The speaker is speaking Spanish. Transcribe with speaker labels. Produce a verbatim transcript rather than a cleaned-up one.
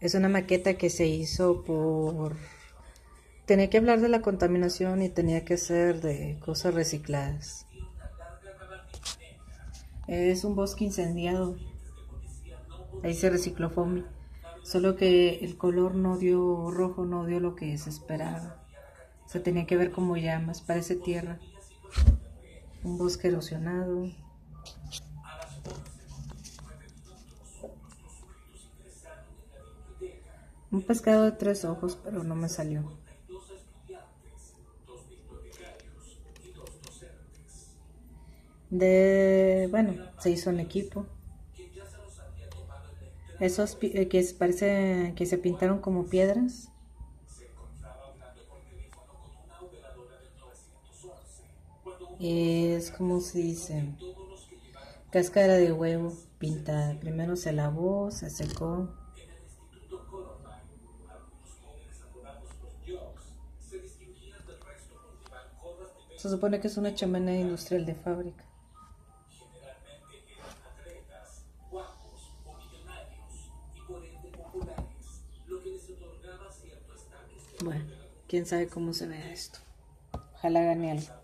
Speaker 1: Es una maqueta que se hizo por... Tenía que hablar de la contaminación y tenía que ser de cosas recicladas. Es un bosque incendiado. Ahí se recicló foamy. Solo que el color no dio rojo, no dio lo que se esperaba. Se tenía que ver como llamas, parece tierra. Un bosque erosionado. Un pescado de tres ojos, pero no me salió. De, bueno, se hizo en equipo. Esos pi- que se parece que se pintaron como piedras. Es como se dice, cáscara de huevo pintada. Primero se lavó, se secó. Se supone que es una chimenea industrial de fábrica. Bueno, quién sabe cómo se vea esto. Ojalá gane algo.